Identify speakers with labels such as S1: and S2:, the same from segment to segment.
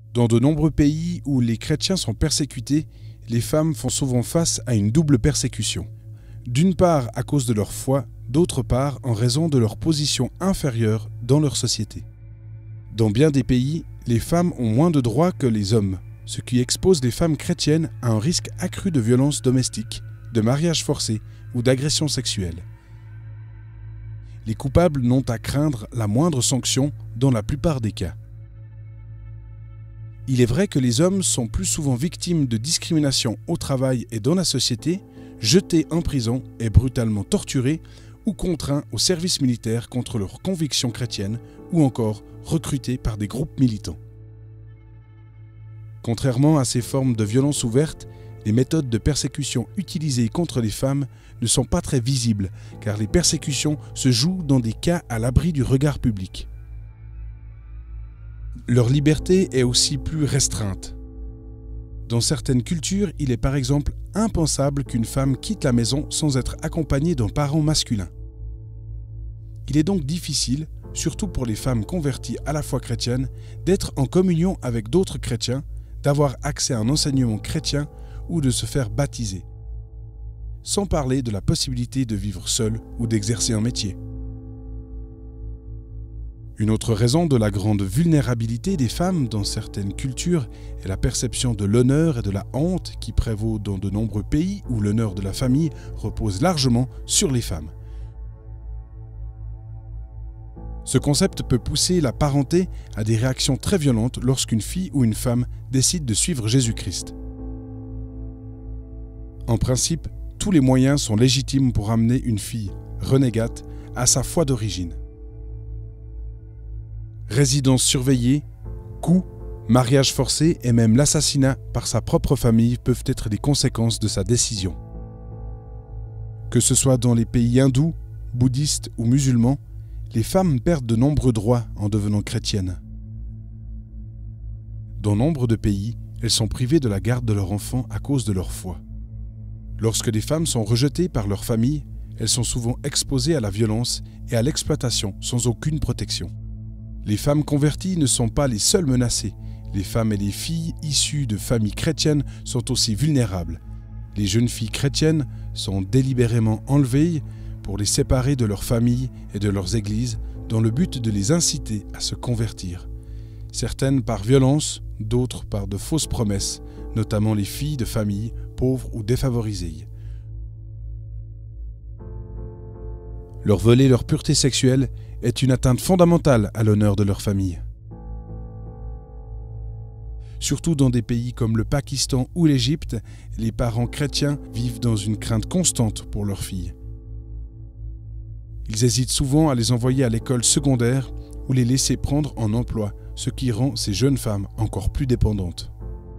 S1: Dans de nombreux pays où les chrétiens sont persécutés, les femmes font souvent face à une double persécution. D'une part à cause de leur foi, d'autre part en raison de leur position inférieure dans leur société. Dans bien des pays, les femmes ont moins de droits que les hommes, ce qui expose les femmes chrétiennes à un risque accru de violences domestiques, de mariages forcés ou d'agressions sexuelles. Les coupables n'ont à craindre la moindre sanction dans la plupart des cas. Il est vrai que les hommes sont plus souvent victimes de discrimination au travail et dans la société, jetés en prison et brutalement torturés ou contraints au service militaire contre leurs convictions chrétiennes ou encore recrutés par des groupes militants. Contrairement à ces formes de violence ouvertes, les méthodes de persécution utilisées contre les femmes ne sont pas très visibles car les persécutions se jouent dans des cas à l'abri du regard public. Leur liberté est aussi plus restreinte. Dans certaines cultures, il est par exemple impensable qu'une femme quitte la maison sans être accompagnée d'un parent masculin. Il est donc difficile, surtout pour les femmes converties à la foi chrétienne, d'être en communion avec d'autres chrétiens, d'avoir accès à un enseignement chrétien ou de se faire baptiser. Sans parler de la possibilité de vivre seule ou d'exercer un métier. Une autre raison de la grande vulnérabilité des femmes dans certaines cultures est la perception de l'honneur et de la honte qui prévaut dans de nombreux pays où l'honneur de la famille repose largement sur les femmes. Ce concept peut pousser la parenté à des réactions très violentes lorsqu'une fille ou une femme décide de suivre Jésus-Christ. En principe, tous les moyens sont légitimes pour amener une fille renégate à sa foi d'origine. Résidence surveillée, coups, mariage forcé et même l'assassinat par sa propre famille peuvent être des conséquences de sa décision. Que ce soit dans les pays hindous, bouddhistes ou musulmans, les femmes perdent de nombreux droits en devenant chrétiennes. Dans nombre de pays, elles sont privées de la garde de leur enfant à cause de leur foi. Lorsque les femmes sont rejetées par leur famille, elles sont souvent exposées à la violence et à l'exploitation sans aucune protection. Les femmes converties ne sont pas les seules menacées. Les femmes et les filles issues de familles chrétiennes sont aussi vulnérables. Les jeunes filles chrétiennes sont délibérément enlevées pour les séparer de leurs familles et de leurs églises dans le but de les inciter à se convertir. Certaines par violence, d'autres par de fausses promesses, notamment les filles de familles pauvres ou défavorisées. Leur voler leur pureté sexuelle est une atteinte fondamentale à l'honneur de leur famille. Surtout dans des pays comme le Pakistan ou l'Égypte, les parents chrétiens vivent dans une crainte constante pour leurs filles. Ils hésitent souvent à les envoyer à l'école secondaire ou les laisser prendre en emploi, ce qui rend ces jeunes femmes encore plus dépendantes.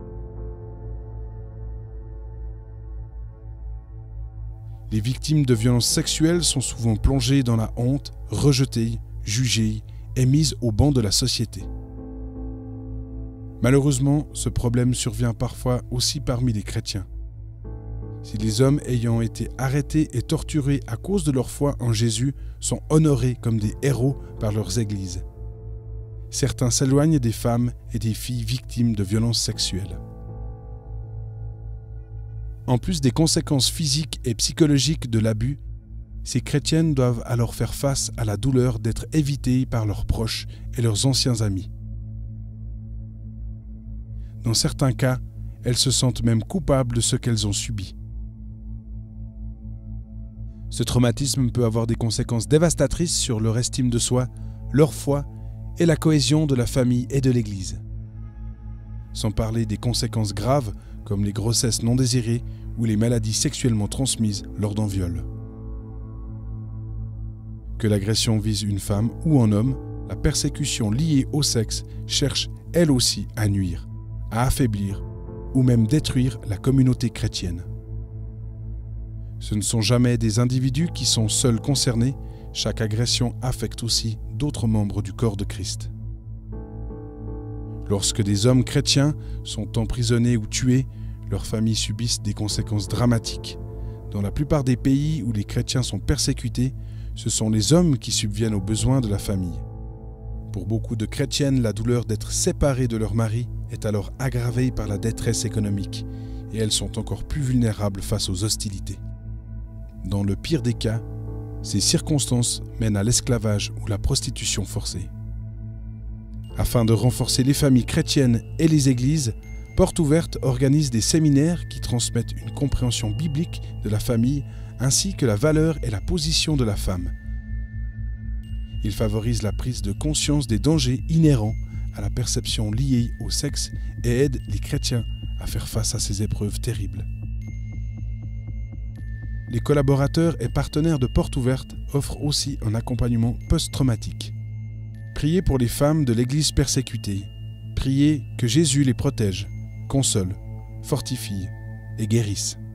S1: Les victimes de violences sexuelles sont souvent plongées dans la honte, rejetées, jugées et mises au banc de la société. Malheureusement, ce problème survient parfois aussi parmi les chrétiens. Si les hommes ayant été arrêtés et torturés à cause de leur foi en Jésus sont honorés comme des héros par leurs églises, certains s'éloignent des femmes et des filles victimes de violences sexuelles. En plus des conséquences physiques et psychologiques de l'abus, ces chrétiennes doivent alors faire face à la douleur d'être évitées par leurs proches et leurs anciens amis. Dans certains cas, elles se sentent même coupables de ce qu'elles ont subi. Ce traumatisme peut avoir des conséquences dévastatrices sur leur estime de soi, leur foi et la cohésion de la famille et de l'Église. Sans parler des conséquences graves comme les grossesses non désirées ou les maladies sexuellement transmises lors d'un viol. Que l'agression vise une femme ou un homme, la persécution liée au sexe cherche elle aussi à nuire, à affaiblir ou même détruire la communauté chrétienne. Ce ne sont jamais des individus qui sont seuls concernés, chaque agression affecte aussi d'autres membres du corps de Christ. Lorsque des hommes chrétiens sont emprisonnés ou tués, leurs familles subissent des conséquences dramatiques. Dans la plupart des pays où les chrétiens sont persécutés, ce sont les hommes qui subviennent aux besoins de la famille. Pour beaucoup de chrétiennes, la douleur d'être séparées de leur mari est alors aggravée par la détresse économique et elles sont encore plus vulnérables face aux hostilités. Dans le pire des cas, ces circonstances mènent à l'esclavage ou la prostitution forcée. Afin de renforcer les familles chrétiennes et les églises, Porte Ouverte organise des séminaires qui transmettent une compréhension biblique de la famille ainsi que la valeur et la position de la femme. Il favorise la prise de conscience des dangers inhérents à la perception liée au sexe et aide les chrétiens à faire face à ces épreuves terribles. Les collaborateurs et partenaires de Porte Ouverte offrent aussi un accompagnement post-traumatique. Priez pour les femmes de l'Église persécutée. Priez que Jésus les protège, console, fortifie et guérisse.